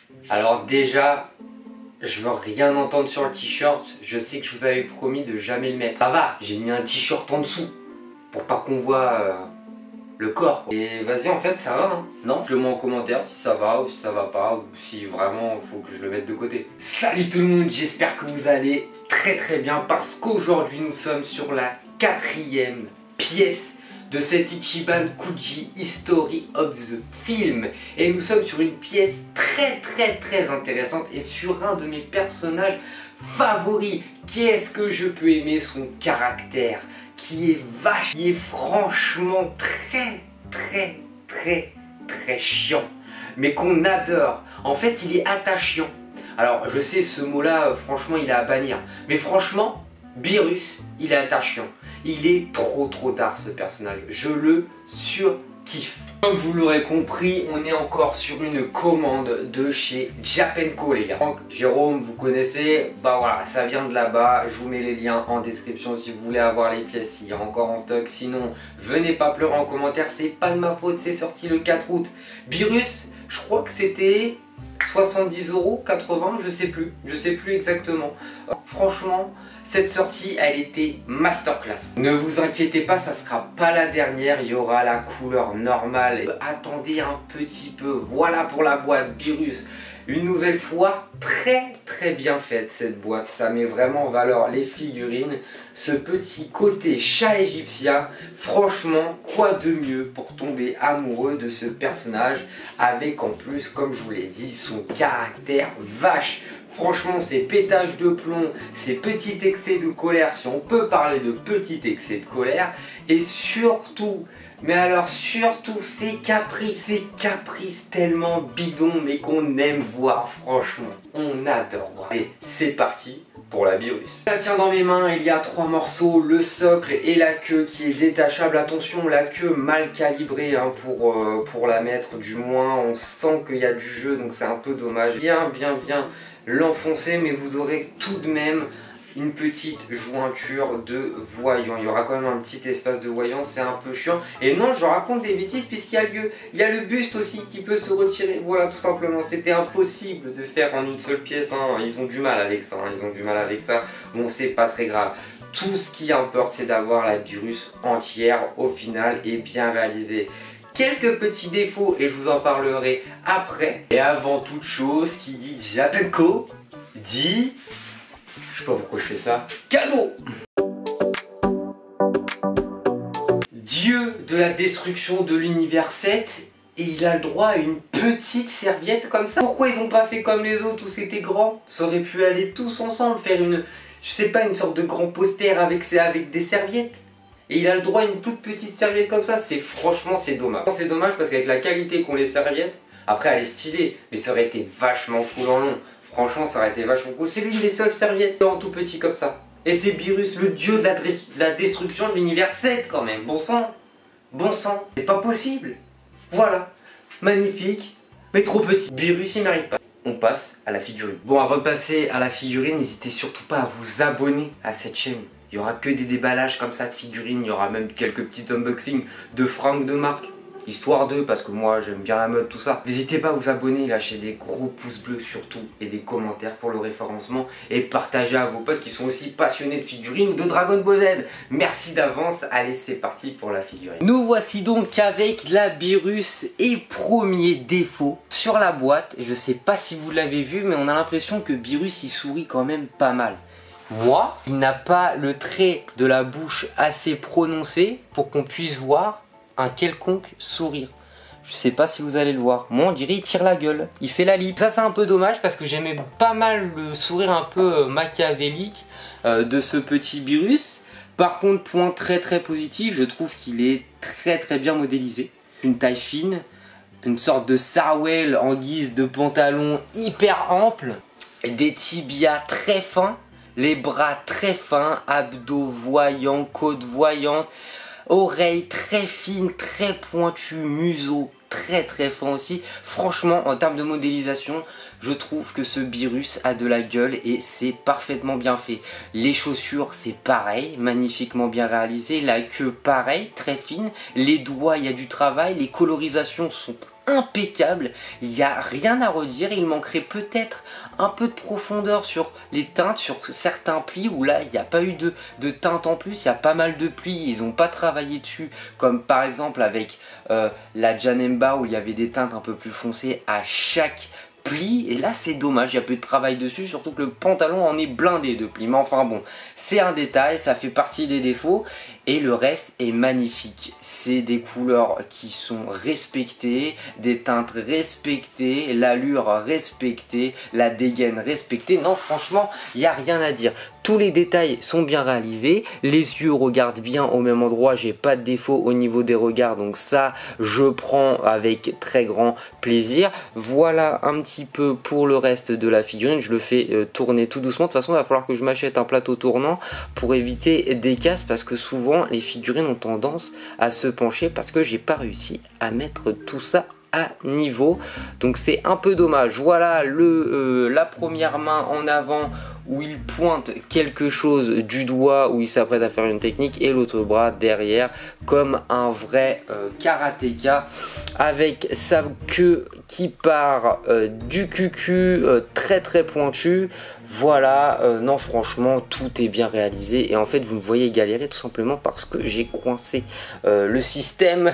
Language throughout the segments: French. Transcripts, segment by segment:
Alors déjà, je veux rien entendre sur le t-shirt. Je sais que je vous avais promis de jamais le mettre. Ça va, j'ai mis un t-shirt en dessous pour pas qu'on voit le corps. Et vas-y, en fait, ça va, hein. Non, je le mets en commentaire si ça va ou si ça va pas, ou si vraiment il faut que je le mette de côté. Salut tout le monde, j'espère que vous allez très bien parce qu'aujourd'hui nous sommes sur la 4e pièce de cet Ichiban Kuji History of the Film. Et nous sommes sur une pièce très intéressante et sur un de mes personnages favoris. Qu'est-ce que je peux aimer son caractère qui est vache, qui est franchement très chiant, mais qu'on adore. En fait, il est attachant. Alors, je sais, ce mot-là, franchement, il est à bannir. Mais franchement, Beerus, il est attachant. Il est trop d'art, ce personnage. Je le surkiffe. Comme vous l'aurez compris, on est encore sur une commande de chez Japenko, les gars. Donc, Jérôme, vous connaissez, bah voilà, ça vient de là-bas. Je vous mets les liens en description si vous voulez avoir les pièces, s'il y a encore en stock. Sinon, venez pas pleurer en commentaire, c'est pas de ma faute, c'est sorti le 4 août. Beerus, je crois que c'était 70 €, 80, je sais plus exactement. Franchement, cette sortie, elle était masterclass. Ne vous inquiétez pas, ça sera pas la dernière, il y aura la couleur normale. Attendez un petit peu, voilà pour la boîte Beerus. Une nouvelle fois, très bien faite cette boîte, ça met vraiment en valeur les figurines. Ce petit côté chat égyptien, franchement, quoi de mieux pour tomber amoureux de ce personnage avec en plus, comme je vous l'ai dit, son caractère vache. Franchement, ces pétages de plomb, ces petits excès de colère, si on peut parler de petits excès de colère, et surtout, mais alors surtout ces caprices tellement bidons, mais qu'on aime voir, franchement, on adore voir. Et c'est parti pour la Beerus. Je la tiens dans mes mains, il y a 3 morceaux, le socle et la queue qui est détachable. Attention, la queue mal calibrée hein, pour la mettre, du moins on sent qu'il y a du jeu, donc c'est un peu dommage. Bien l'enfoncer, mais vous aurez tout de même une petite jointure de voyant. Il y aura quand même un petit espace de voyant, c'est un peu chiant. Et non, je raconte des bêtises puisqu'il y a le buste aussi qui peut se retirer. Voilà, tout simplement, c'était impossible de faire en une seule pièce. Hein. Ils ont du mal avec ça. Bon, c'est pas très grave. Tout ce qui importe, c'est d'avoir la Beerus entière au final et bien réalisée. Quelques petits défauts et je vous en parlerai après. Et avant toute chose, qui dit Japenko dit... Je sais pas pourquoi je fais ça. Cadeau! Dieu de la destruction de l'univers 7 et il a le droit à une petite serviette comme ça. Pourquoi ils ont pas fait comme les autres où c'était grand? Ça aurait pu aller tous ensemble faire une... Je sais pas, une sorte de grand poster avec des serviettes. Et il a le droit à une toute petite serviette comme ça. Franchement, c'est dommage. C'est dommage parce qu'avec la qualité qu'ont les serviettes, après elle est stylée, mais ça aurait été vachement cool en long. Franchement, ça aurait été vachement cool. C'est l'une des seules serviettes en tout petit comme ça. Et c'est Beerus, le dieu de la destruction de l'univers 7 quand même. Bon sang. C'est pas possible. Voilà. Magnifique, mais trop petit. Beerus, il mérite pas. On passe à la figurine. Bon, avant de passer à la figurine, n'hésitez surtout pas à vous abonner à cette chaîne. Il n'y aura que des déballages comme ça de figurines. Il y aura même quelques petits unboxings de fringues de marque. Histoire d'eux, parce que moi j'aime bien la mode, tout ça. N'hésitez pas à vous abonner, lâcher des gros pouces bleus surtout et des commentaires pour le référencement et partager à vos potes qui sont aussi passionnés de figurines ou de Dragon Ball Z. Merci d'avance, allez c'est parti pour la figurine. Nous voici donc avec la Beerus et premier défaut sur la boîte. Je sais pas si vous l'avez vu mais on a l'impression que Beerus il sourit quand même pas mal. Moi, il n'a pas le trait de la bouche assez prononcé pour qu'on puisse voir un quelconque sourire. Je sais pas si vous allez le voir. Moi on dirait il tire la gueule, il fait la lip. Ça c'est un peu dommage parce que j'aimais pas mal le sourire un peu machiavélique de ce petit Beerus. Par contre point très positif, je trouve qu'il est très bien modélisé. Une taille fine, une sorte de sarouel en guise de pantalon hyper ample, des tibias très fins, les bras très fins, abdos voyants, côtes voyantes, oreilles très fines, très pointues, museau très fin aussi. Franchement, en termes de modélisation, je trouve que ce Beerus a de la gueule et c'est parfaitement bien fait. Les chaussures, c'est pareil, magnifiquement bien réalisé. La queue, pareil, très fine. Les doigts, il y a du travail. Les colorisations sont impeccable, il n'y a rien à redire. Il manquerait peut-être un peu de profondeur sur les teintes, sur certains plis où là il n'y a pas eu de teinte en plus, il y a pas mal de plis, ils n'ont pas travaillé dessus, comme par exemple avec la Janemba où il y avait des teintes un peu plus foncées à chaque pli, et là c'est dommage, il y a peu de travail dessus, surtout que le pantalon en est blindé de plis, mais enfin bon, c'est un détail, ça fait partie des défauts, et le reste est magnifique. C'est des couleurs qui sont respectées, des teintes respectées, l'allure respectée, la dégaine respectée. Non, franchement, il n'y a rien à dire. Tous les détails sont bien réalisés, les yeux regardent bien au même endroit, j'ai pas de défaut au niveau des regards, donc ça je prends avec très grand plaisir. Voilà un petit peu pour le reste de la figurine, je le fais tourner tout doucement. De toute façon il va falloir que je m'achète un plateau tournant pour éviter des casses, parce que souvent les figurines ont tendance à se pencher parce que j'ai pas réussi à mettre tout ça à niveau, donc c'est un peu dommage. Voilà la première main en avant où il pointe quelque chose du doigt, où il s'apprête à faire une technique, et l'autre bras derrière comme un vrai karatéka avec sa queue qui part du cucu très très pointu. Voilà, non franchement tout est bien réalisé, et en fait vous me voyez galérer tout simplement parce que j'ai coincé le système.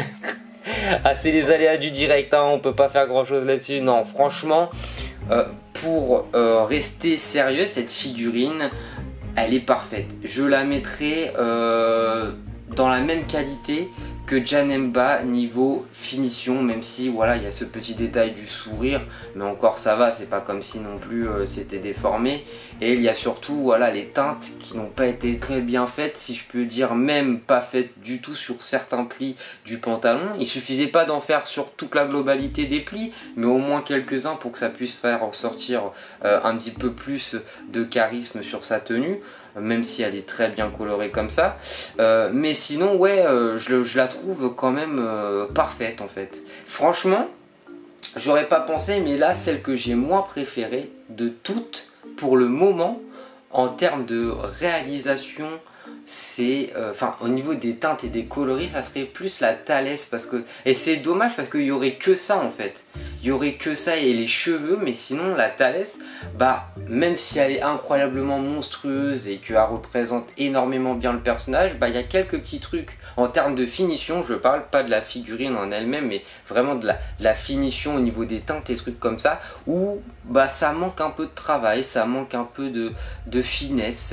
Ah, c'est les aléas du direct, hein, on peut pas faire grand chose là-dessus. Non, franchement, pour rester sérieux, cette figurine, elle est parfaite. Je la mettrai dans la même qualité que Janemba niveau finition, même si voilà il y a ce petit détail du sourire, mais encore ça va, c'est pas comme si non plus c'était déformé. Et il y a surtout voilà les teintes qui n'ont pas été très bien faites, si je peux dire, même pas faites du tout sur certains plis du pantalon. Il suffisait pas d'en faire sur toute la globalité des plis, mais au moins quelques-uns pour que ça puisse faire ressortir un petit peu plus de charisme sur sa tenue, même si elle est très bien colorée comme ça, mais sinon ouais, je la trouve quand même parfaite en fait. Franchement, j'aurais pas pensé, mais là celle que j'ai moins préférée de toutes pour le moment en termes de réalisation, c'est enfin au niveau des teintes et des coloris, ça serait plus la Thalès, parce que, et c'est dommage parce qu'il y aurait que ça en fait, il y aurait que ça et les cheveux, mais sinon la Thalès, bah même si elle est incroyablement monstrueuse et qu'elle représente énormément bien le personnage, bah il y a quelques petits trucs en termes de finition, je parle pas de la figurine en elle-même, mais vraiment de la finition au niveau des teintes et trucs comme ça, où bah ça manque un peu de travail, ça manque un peu de finesse,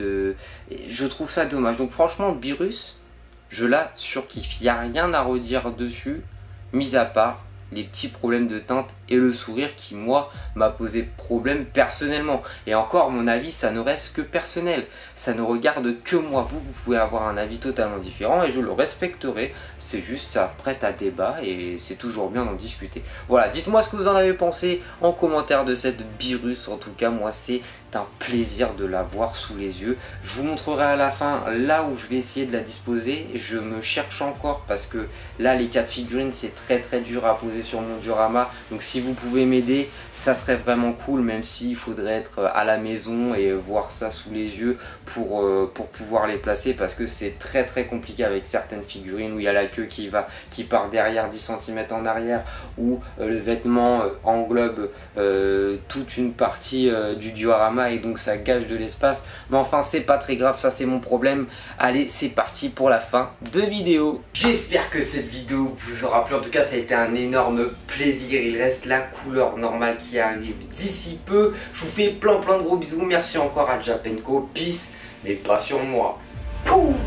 je trouve ça dommage. Donc franchement Beerus, je la surkiffe, il n'y a rien à redire dessus, mis à part les petits problèmes de teinte et le sourire qui moi m'a posé problème personnellement, et encore mon avis ça ne reste que personnel, ça ne regarde que moi. Vous pouvez avoir un avis totalement différent et je le respecterai, c'est juste ça prête à débat et c'est toujours bien d'en discuter. Voilà, dites-moi ce que vous en avez pensé en commentaire de cette Beerus. En tout cas moi c'est un plaisir de la voir sous les yeux. Je vous montrerai à la fin là où je vais essayer de la disposer. Je me cherche encore parce que là les 4 figurines c'est très très dur à poser sur mon diorama, donc si vous pouvez m'aider ça serait vraiment cool, même s'il faudrait être à la maison et voir ça sous les yeux pour pouvoir les placer, parce que c'est très très compliqué avec certaines figurines où il y a la queue qui part derrière 10 cm en arrière, où le vêtement englobe toute une partie du diorama et donc ça gâche de l'espace. Mais enfin c'est pas très grave, ça c'est mon problème. Allez, c'est parti pour la fin de vidéo. J'espère que cette vidéo vous aura plu, en tout cas ça a été un énorme plaisir. Il reste la couleur normale qui arrive d'ici peu. Je vous fais plein de gros bisous, merci encore à Japenko, peace, mais pas sur moi. Pouh!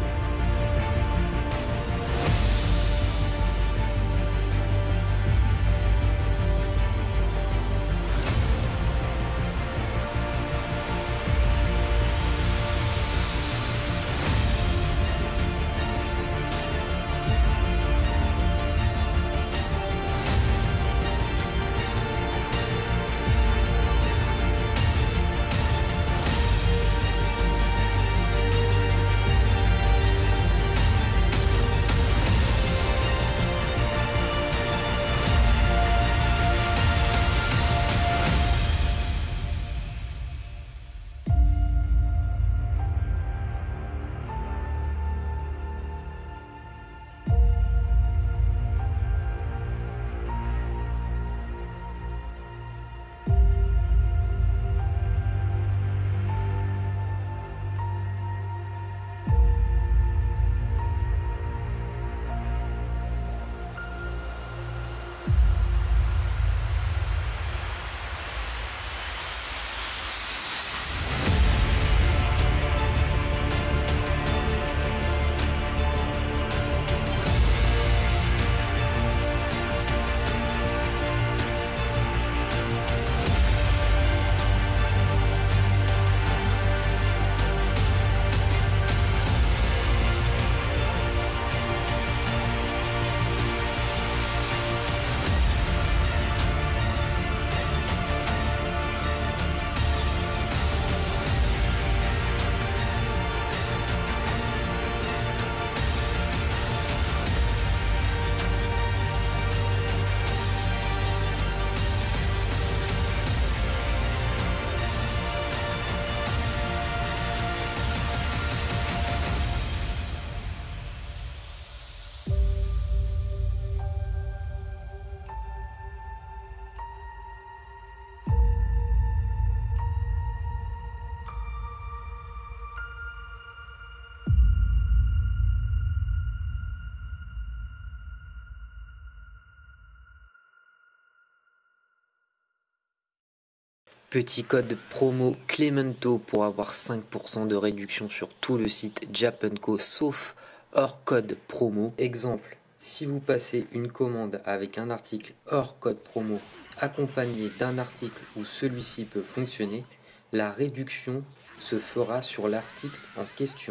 Petit code promo Clemento pour avoir 5% de réduction sur tout le site Japanco sauf hors code promo. Exemple, si vous passez une commande avec un article hors code promo accompagné d'un article où celui-ci peut fonctionner, la réduction se fera sur l'article en question.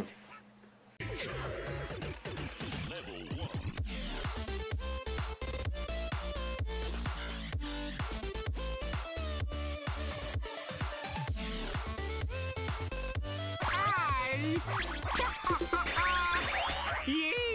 Yeah!